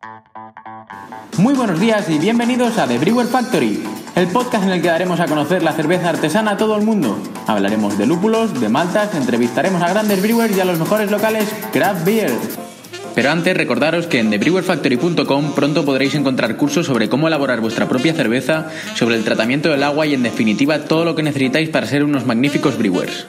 Muy buenos días y bienvenidos a The Brewer Factory, el podcast en el que daremos a conocer la cerveza artesana a todo el mundo. Hablaremos de lúpulos, de maltas, entrevistaremos a grandes brewers y a los mejores locales craft beer. Pero antes, recordaros que en thebrewerfactory.com pronto podréis encontrar cursos sobre cómo elaborar vuestra propia cerveza, sobre el tratamiento del agua y en definitiva todo lo que necesitáis para ser unos magníficos brewers.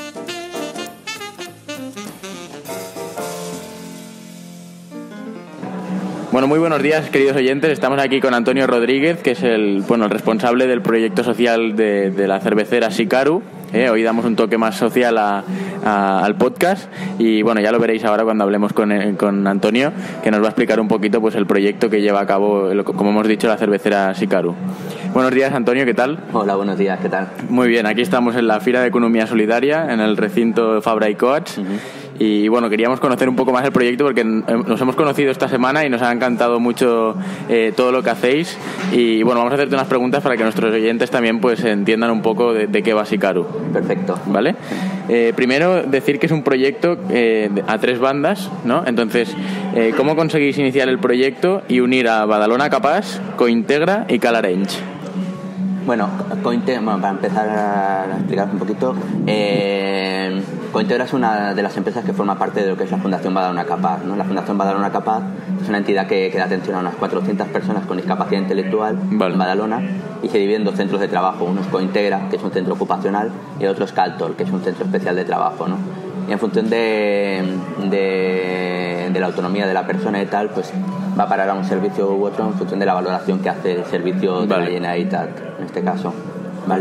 Bueno, muy buenos días, queridos oyentes. Estamos aquí con Antonio Rodríguez, que es el responsable del proyecto social de la cervecera Sicaru. Hoy damos un toque más social al podcast y bueno, ya lo veréis ahora cuando hablemos con Antonio, que nos va a explicar un poquito pues el proyecto que lleva a cabo, como hemos dicho, la cervecera Sicaru. Buenos días, Antonio, ¿qué tal? Hola, buenos días, ¿qué tal? Muy bien, aquí estamos en la Fira de Economía Solidaria, en el recinto Fabra y Coats. Y bueno, queríamos conocer un poco más el proyecto porque nos hemos conocido esta semana y nos ha encantado mucho todo lo que hacéis. Y bueno, vamos a hacerte unas preguntas para que nuestros oyentes también pues entiendan un poco de qué va Sicaru. Perfecto. ¿Vale? Primero, decir que es un proyecto a 3 bandas, ¿no? Entonces, ¿cómo conseguís iniciar el proyecto y unir a Badalona Capaz, Cointegra y Calarench? Bueno, para empezar a explicar un poquito, Cointegra es una de las empresas que forma parte de lo que es la Fundación Badalona Capaz, ¿no? La Fundación Badalona Capaz es una entidad que da atención a unas 400 personas con discapacidad intelectual en Badalona y se divide en 2 centros de trabajo. Uno es Cointegra, que es un centro ocupacional, y el otro es Caltor, que es un centro especial de trabajo, ¿no? Y en función de la autonomía de la persona y tal, pues va a parar a un servicio u otro en función de la valoración que hace el servicio de la Generalitat, en este caso, ¿vale?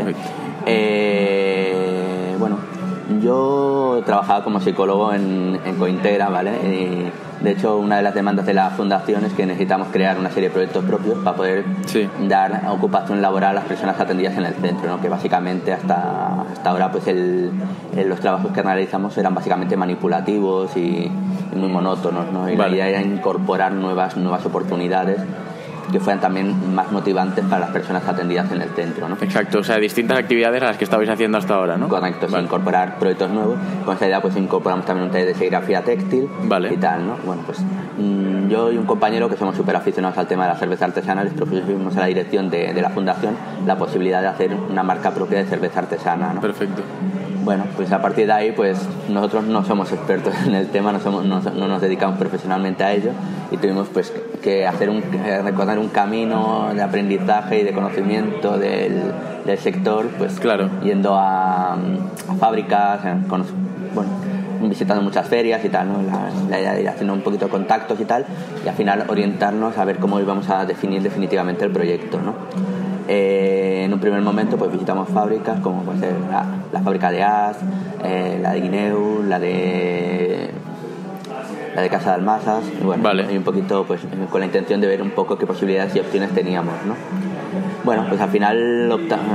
Bueno, yo trabajaba como psicólogo en Cointegra, ¿vale? Y de hecho, una de las demandas de la fundación es que necesitamos crear una serie de proyectos propios para poder dar ocupación laboral a las personas atendidas en el centro, ¿no? Que básicamente hasta ahora pues los trabajos que realizamos eran básicamente manipulativos y muy monótonos, ¿no? Y la idea era incorporar nuevas oportunidades que fueran también más motivantes para las personas atendidas en el centro, ¿no? Exacto, o sea, distintas actividades a las que estabais haciendo hasta ahora, ¿no? Correcto, incorporar proyectos nuevos. Con esa idea pues incorporamos también un taller de serigrafía textil y tal, ¿no? Bueno, pues yo y un compañero que somos súper aficionados al tema de la cerveza artesana les propusimos a la dirección de la fundación la posibilidad de hacer una marca propia de cerveza artesana, ¿no? Perfecto. Bueno, pues a partir de ahí, pues nosotros no somos expertos en el tema, no nos dedicamos profesionalmente a ello y tuvimos pues que recorrer un camino de aprendizaje y de conocimiento del sector, pues yendo a fábricas, visitando muchas ferias y tal, ¿no? La idea de ir haciendo un poquito de contactos y tal, y al final orientarnos a ver cómo íbamos a definir definitivamente el proyecto, ¿no? En un primer momento pues visitamos fábricas como puede ser la fábrica de As, la de Guineu, la de Casa de Almasas, y bueno, y un poquito pues con la intención de ver un poco qué posibilidades y opciones teníamos, ¿no? Bueno, pues al final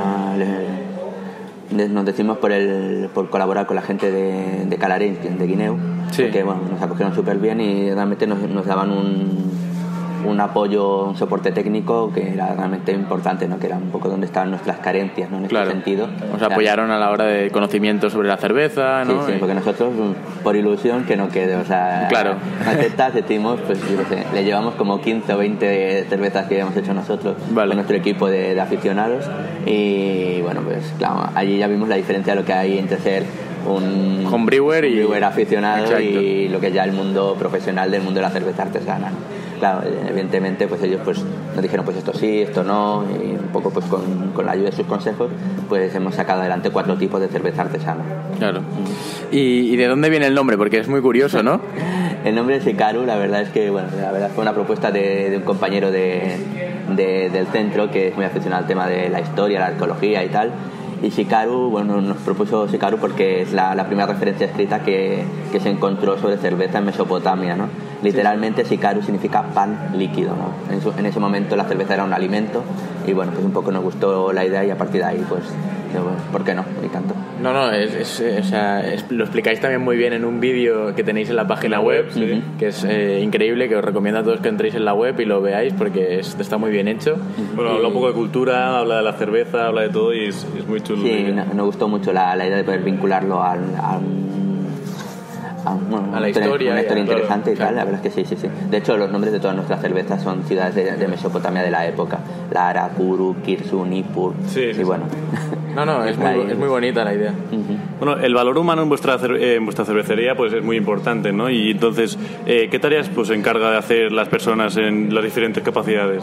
nos decidimos por colaborar con la gente de Calarench, de Guineu, porque bueno, nos acogieron súper bien y realmente nos daban un apoyo, un soporte técnico que era realmente importante, ¿no? Que era un poco donde estaban nuestras carencias, ¿no? En este sentido. Os apoyaron a la hora de conocimiento sobre la cerveza, ¿no? Sí, porque nosotros, por ilusión, que no quede, o sea, recetas, decimos, pues yo qué sé, le llevamos como 15 o 20 cervezas que habíamos hecho nosotros con nuestro equipo de aficionados y bueno, pues claro, allí ya vimos la diferencia de lo que hay entre ser un homebrewer y brewer aficionado y lo que es ya el mundo profesional del mundo de la cerveza artesana. Claro, evidentemente pues ellos pues nos dijeron pues esto sí, esto no, y un poco pues con la ayuda de sus consejos pues hemos sacado adelante 4 tipos de cerveza artesana. Claro. ¿Y de dónde viene el nombre? Porque es muy curioso, ¿no? El nombre de Sicaru, la verdad es que fue una propuesta de un compañero del centro que es muy aficionado al tema de la historia, la arqueología y tal. Y Sicaru, bueno, nos propuso Sicaru porque es la primera referencia escrita que se encontró sobre cerveza en Mesopotamia, ¿no? Literalmente Sicaru significa pan líquido, ¿no? En ese momento la cerveza era un alimento y bueno, pues un poco nos gustó la idea y a partir de ahí pues ¿por qué no? Y tanto. No, lo explicáis también muy bien en un vídeo que tenéis en la página web, que es increíble, que os recomiendo a todos que entréis en la web y lo veáis porque está muy bien hecho. Bueno, habla un poco de cultura, habla de la cerveza, habla de todo y es muy chulo. Sí, nos gustó mucho la idea de poder vincularlo a a la historia. Una historia interesante, claro. Y tal, la verdad es que sí. De hecho, los nombres de todas nuestras cervezas son ciudades de Mesopotamia de la época. Lara, Kuru, Kirsu, Nippur. Sí. Y bueno. No, es muy bonita la idea. Bueno, el valor humano en vuestra cervecería pues es muy importante, ¿no? Y entonces, ¿qué tareas pues se encarga de hacer las personas en las diferentes capacidades?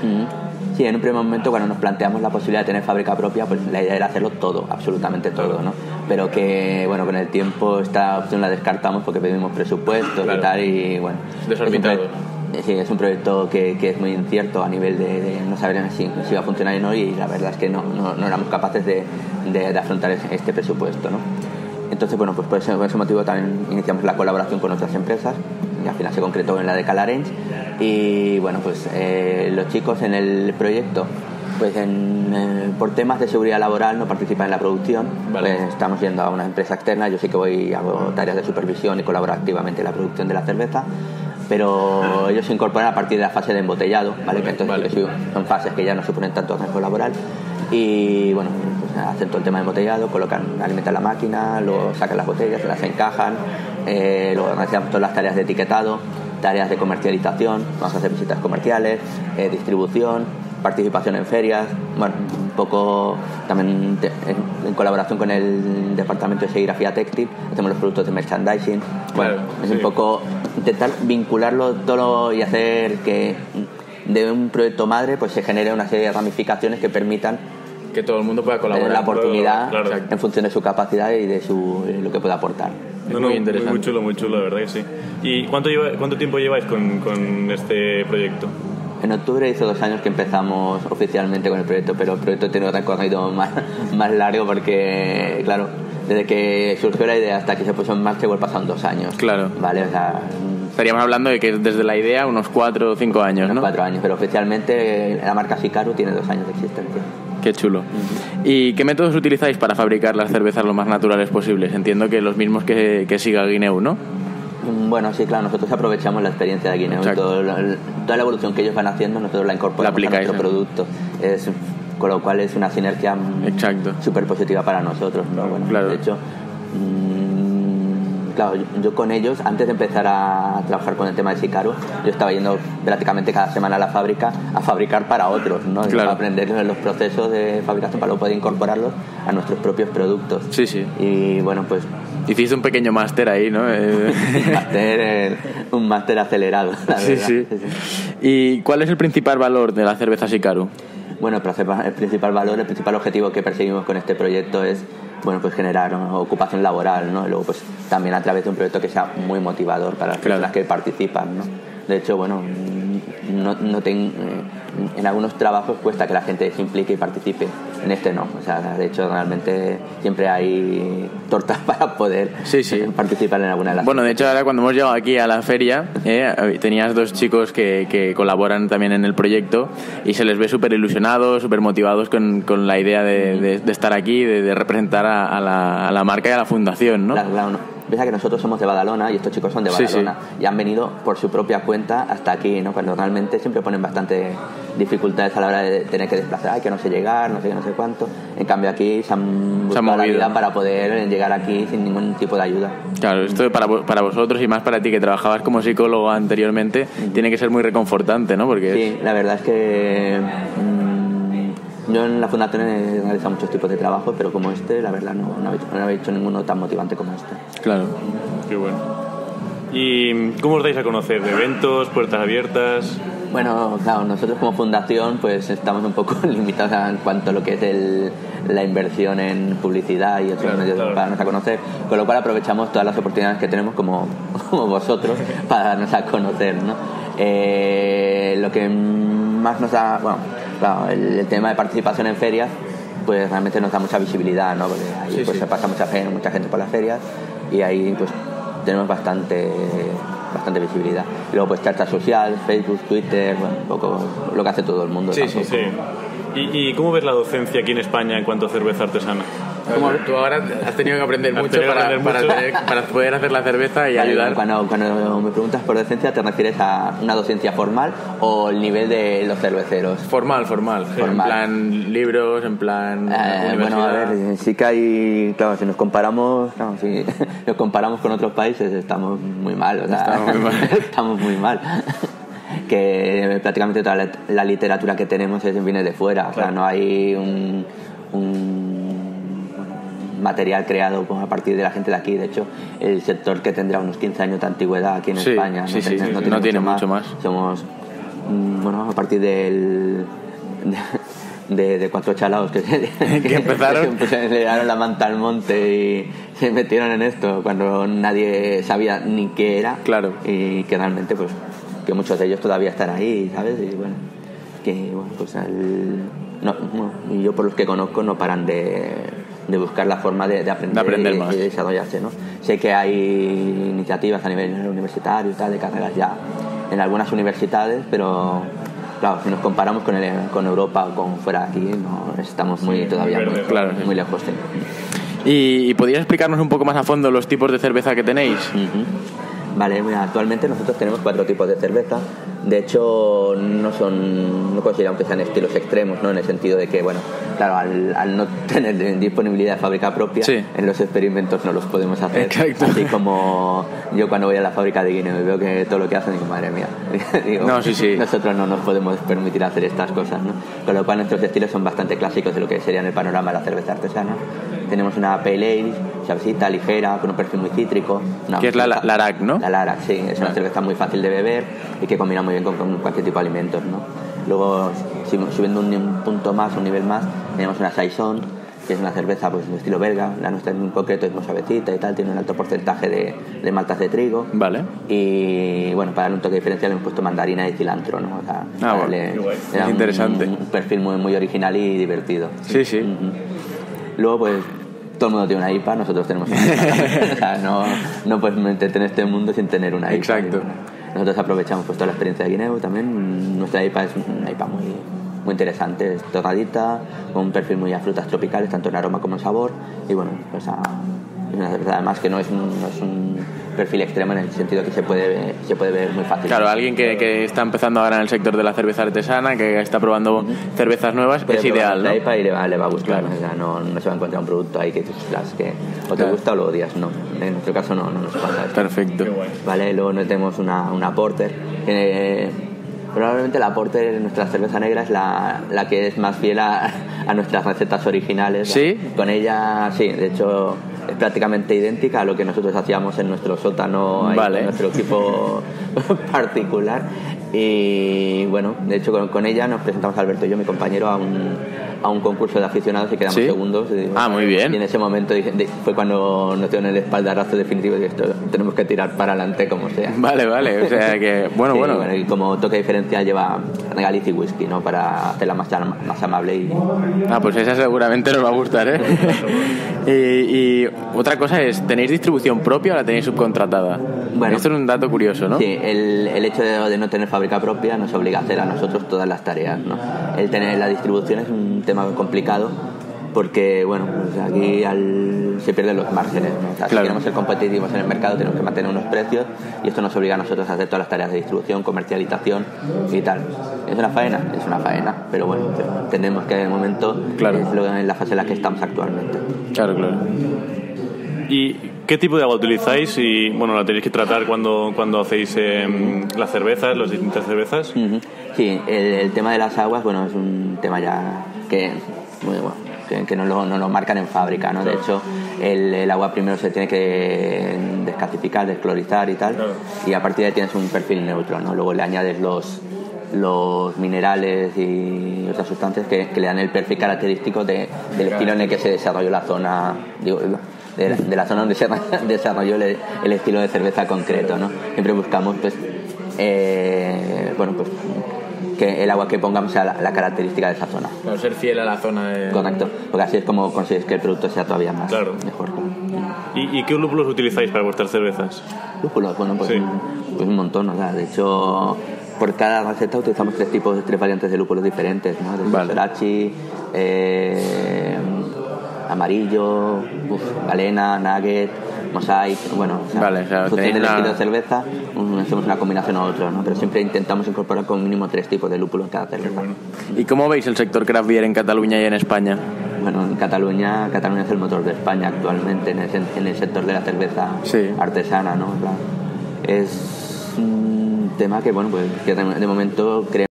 Sí, en un primer momento cuando nos planteamos la posibilidad de tener fábrica propia, pues la idea era hacerlo todo, absolutamente todo, ¿no? Pero que, bueno, con el tiempo esta opción la descartamos porque pedimos presupuestos y tal, y bueno... Desorbitado. Sí, es un proyecto que es muy incierto a nivel de no saber si va a funcionar o no, y la verdad es que no éramos capaces de afrontar este presupuesto, ¿no? Entonces, bueno, pues por ese motivo también iniciamos la colaboración con otras empresas y al final se concretó en la de Calarench. Y bueno, pues los chicos en el proyecto, pues por temas de seguridad laboral no participan en la producción. Vale. Pues estamos yendo a una empresa externa. Yo sí que hago tareas de supervisión y colaboro activamente en la producción de la cerveza, pero ellos se incorporan a partir de la fase de embotellado, ¿vale? Que entonces son fases que ya no suponen tanto riesgo laboral. Y bueno, pues hacen todo el tema de embotellado, alimentan la máquina, luego sacan las botellas, las encajan, luego realizamos todas las tareas de etiquetado, tareas de comercialización, vamos a hacer visitas comerciales, distribución, participación en ferias, bueno, un poco también en colaboración con el departamento de serigrafía textil, hacemos los productos de merchandising. Bueno, es un poco intentar vincularlo todo y hacer que de un proyecto madre pues se genere una serie de ramificaciones que permitan que todo el mundo pueda colaborar. Tener la oportunidad, claro. En función de su capacidad y de lo que pueda aportar. Muy interesante. Muy chulo, la verdad que sí. ¿Y cuánto tiempo lleváis con este proyecto? En octubre hizo 2 años que empezamos oficialmente con el proyecto, pero el proyecto tiene un recorrido más largo porque, claro, desde que surgió la idea hasta que se puso en marcha igual pasaron 2 años. Claro. Vale, o sea... Estaríamos hablando de que desde la idea unos 4 o 5 años, ¿no? 4 años, pero oficialmente la marca Sicaru tiene 2 años de existencia. Qué chulo. ¿Y qué métodos utilizáis para fabricar las cervezas lo más naturales posibles? Entiendo que los mismos que siga Guineu, ¿no? Bueno, sí, claro, nosotros aprovechamos la experiencia de Guineu. Toda la evolución que ellos van haciendo, nosotros la incorporamos a nuestro producto. Con lo cual es una sinergia súper positiva para nosotros, ¿no? Bueno, claro. De hecho, claro, yo con ellos, antes de empezar a trabajar con el tema de Sicaru, yo estaba yendo prácticamente cada semana a la fábrica a fabricar para otros, ¿no? Claro. A aprender los procesos de fabricación para luego poder incorporarlos a nuestros propios productos. Sí, sí. Y bueno, pues... Hiciste un pequeño máster ahí, ¿no? Un máster acelerado, la verdad. Sí. ¿Y cuál es el principal valor de la cerveza Sicaru? Bueno, el principal valor, el principal objetivo que perseguimos con este proyecto es, bueno, pues generar ocupación laboral, ¿no? Y luego pues también a través de un proyecto que sea muy motivador para las personas que participan, ¿no? De hecho, bueno, en algunos trabajos cuesta que la gente se implique y participe, en este no, o sea, de hecho realmente siempre hay tortas para poder participar en alguna de las Bueno, de hecho ahora cuando hemos llegado aquí a la feria tenías 2 chicos que colaboran también en el proyecto y se les ve súper ilusionados, súper motivados con la idea de estar aquí, de representar a la marca y a la fundación, ¿no? Claro, no. Piensa que nosotros somos de Badalona y estos chicos son de Badalona y han venido por su propia cuenta hasta aquí, ¿no? Cuando realmente siempre ponen bastante dificultades a la hora de tener que desplazar, que no sé llegar, no sé qué, no sé cuánto. En cambio aquí se han buscado la vida para poder llegar aquí sin ningún tipo de ayuda. Claro, esto para vosotros y más para ti que trabajabas como psicólogo anteriormente tiene que ser muy reconfortante, ¿no? Porque sí, la verdad es que yo en la fundación he realizado muchos tipos de trabajo, pero como este, la verdad no había hecho ninguno tan motivante como este. Claro. Qué bueno. ¿Y cómo os dais a conocer? ¿De eventos, puertas abiertas? Bueno, claro, nosotros como fundación pues estamos un poco limitados en cuanto a lo que es la inversión en publicidad y otros medios para darnos a conocer, con lo cual aprovechamos todas las oportunidades que tenemos como vosotros para darnos a conocer, ¿no? Lo que más nos da, bueno, claro, el tema de participación en ferias pues realmente nos da mucha visibilidad, ¿no? Porque ahí se pasa mucha gente por las ferias y ahí pues tenemos bastante visibilidad. Y luego pues charla social, Facebook, Twitter, bueno, un poco lo que hace todo el mundo. Sí. ¿Y cómo ves la docencia aquí en España en cuanto a cerveza artesana? Tú ahora has tenido que aprender mucho para poder hacer la cerveza y ayudar. Cuando me preguntas por docencia, ¿te refieres a una docencia formal o el nivel de los cerveceros? Formal. En plan libros, en plan universidad. Bueno, a ver, sí que hay... Claro, si nos comparamos con otros países, estamos muy mal. O sea, estamos muy mal. Que prácticamente toda la literatura que tenemos viene de fuera. O sea, no hay un material creado a partir de la gente de aquí. De hecho, el sector que tendrá unos 15 años de antigüedad aquí en España no tiene mucho más. Somos, a partir de 4 chalaos que empezaron, que le dieron la manta al monte y se metieron en esto cuando nadie sabía ni qué era. Claro. Y que realmente, pues, que muchos de ellos todavía están ahí, ¿sabes? Y bueno, pues y yo por los que conozco no paran de buscar la forma de aprender más. Y de desarrollarse, ¿no? Sé que hay iniciativas a nivel universitario y tal, de carreras ya en algunas universidades, pero claro, si nos comparamos con Europa o con fuera de aquí, no estamos muy lejos. Sí. ¿Y podrías explicarnos un poco más a fondo los tipos de cerveza que tenéis? Uh-huh. Vale, actualmente nosotros tenemos 4 tipos de cerveza. De hecho, no consideramos que sean estilos extremos, ¿no? En el sentido de que, bueno, claro, al no tener disponibilidad de fábrica propia, en los experimentos no los podemos hacer. Exacto. Así como yo cuando voy a la fábrica de Guineo y veo que todo lo que hacen, digo, madre mía. Nosotros no nos podemos permitir hacer estas cosas, ¿no? Con lo cual nuestros estilos son bastante clásicos de lo que sería en el panorama de la cerveza artesana. Tenemos una Pale Ale, suavecita, ligera, con un perfil muy cítrico. Que es la Larac, ¿no? La Larac, sí. Es una cerveza muy fácil de beber y que combina muy bien con cualquier tipo de alimentos, ¿no? Luego, subiendo un punto más, un nivel más, tenemos una Saison, que es una cerveza pues de estilo belga. La nuestra en concreto es muy suavecita y tal, tiene un alto porcentaje de maltas de trigo. Vale. Y bueno, para darle un toque diferencial le hemos puesto mandarina y cilantro, ¿no? O sea, es interesante. Un perfil muy, muy original y divertido. Sí. Uh-huh. Luego, pues, todo el mundo tiene una IPA, nosotros tenemos una IPA. O sea, no puedes meterte en este mundo sin tener una IPA. Exacto. Nosotros aprovechamos pues toda la experiencia de Guineo también. Nuestra IPA es una IPA muy, muy interesante, es torradita, con un perfil muy a frutas tropicales, tanto en aroma como en sabor. Y bueno, pues es una cerveza además que no es un perfil extremo en el sentido que se puede ver muy fácil. Claro, alguien que está empezando ahora en el sector de la cerveza artesana, que está probando cervezas nuevas, es ideal, ¿no? La IPA y le va a gustar, claro. O sea, no se va a encontrar un producto ahí que o te gusta o lo odias, no. En nuestro caso no nos pasa eso. Perfecto. Vale, luego tenemos una Porter, probablemente la Porter, nuestra cerveza negra, es la que es más fiel a nuestras recetas originales. ¿Sí? Con ella, sí, de hecho es prácticamente idéntica a lo que nosotros hacíamos en nuestro sótano, en nuestro equipo particular. Y bueno, de hecho con ella nos presentamos, Alberto y yo, mi compañero, a un concurso de aficionados y quedamos segundos. Muy bien. Y en ese momento fue cuando nos dieron el espaldarazo definitivo y esto tenemos que tirar para adelante como sea. Vale, o sea que bueno. Y como toque diferencial lleva regaliz y whisky, ¿no? Para hacerla más amable pues esa seguramente nos va a gustar, ¿eh? y otra cosa es, ¿tenéis distribución propia o la tenéis subcontratada? Bueno, esto es un dato curioso, ¿no? Sí, el hecho de no tener fábrica propia nos obliga a hacer a nosotros todas las tareas, ¿no? El tener la distribución es un tema complicado porque, bueno, pues aquí se pierden los márgenes, ¿no? O sea, si queremos ser competitivos en el mercado tenemos que mantener unos precios y esto nos obliga a nosotros a hacer todas las tareas de distribución, comercialización y tal. ¿Es una faena? Pero bueno, entendemos que en el momento es la fase en la que estamos actualmente. Claro. ¿Y qué tipo de agua utilizáis? Y bueno, la tenéis que tratar cuando hacéis las cervezas, las distintas cervezas. Uh-huh. Sí, el tema de las aguas, bueno, es un tema ya que no lo marcan en fábrica, ¿no? De hecho, el agua primero se tiene que descalcificar, desclorizar y tal, y a partir de ahí tienes un perfil neutro, ¿no? Luego le añades los minerales y otras sustancias que le dan el perfil característico del estilo en el que se desarrolló la zona, de la zona donde se desarrolló el estilo de cerveza concreto, ¿no? Siempre buscamos pues que el agua que pongamos sea la característica de esa zona. Claro, ser fiel a la zona. Correcto, porque así es como consigues que el producto sea todavía mejor. ¿Y qué lúpulos utilizáis para vuestras cervezas? Lúpulos, bueno, pues un montón, o sea, de hecho por cada receta utilizamos tres variantes de lúpulos diferentes, ¿no? Desde Sorachi, amarillo, galena, nugget, mosaic, bueno, vale, claro, función del estilo de cerveza, hacemos una combinación u otra, ¿no? Pero siempre intentamos incorporar con mínimo 3 tipos de lúpulo en cada cerveza. Bueno. ¿Y cómo veis el sector craft beer en Cataluña y en España? Bueno, en Cataluña es el motor de España actualmente en el sector de la cerveza artesana, ¿no? Es un tema que, bueno, pues que de momento creemos